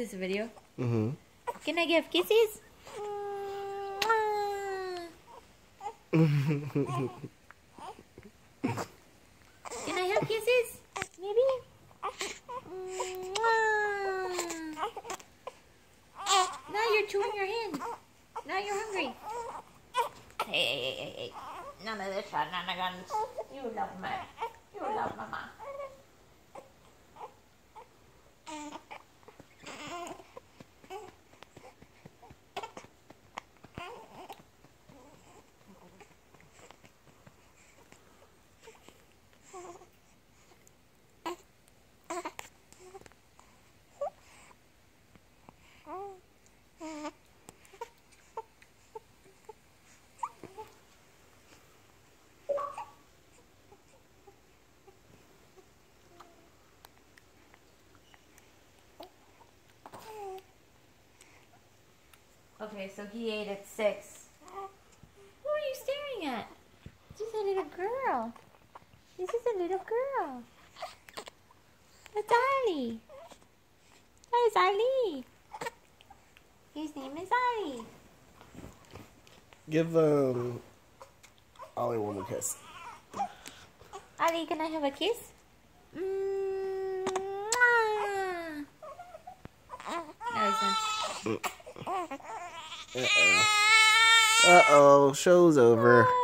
this a video? Mm-hmm. Can I give kisses? Can I have kisses? Maybe? Now you're chewing your hand. Now you're hungry. Hey. None of this shenanigans. You love me. You love mama. Okay, so he ate at 6. Who are you staring at? She's a little girl. This is a little girl. That's Ali. That is Ali. His name is Ali. Give Ollie one more kiss. Ali, can I have a kiss? No, he's not. Uh-oh. Show's over.